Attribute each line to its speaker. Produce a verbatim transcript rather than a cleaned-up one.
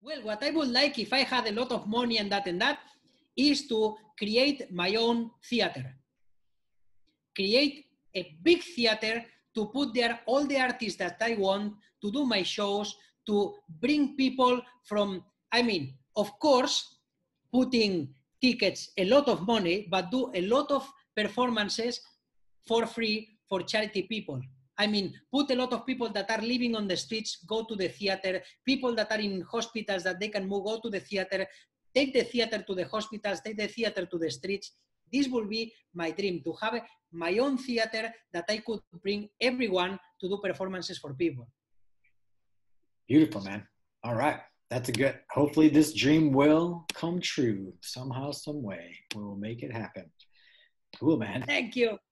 Speaker 1: Well, what I would like if I had a lot of money and that and that is to create my own theater. Create a big theater to put there all the artists that I want, to do my shows, to bring people from, I mean, of course, putting tickets, a lot of money, but do a lot of performances for free for charity people. I mean, put a lot of people that are living on the streets, go to the theater, people that are in hospitals that they can move, go to the theater, take the theater to the hospitals, take the theater to the streets. This will be my dream, to have my own theater that I could bring everyone to do performances for people.
Speaker 2: Beautiful, man. All right. That's a good, hopefully this dream will come true somehow, some way. We will make it happen. Cool, man.
Speaker 1: Thank you.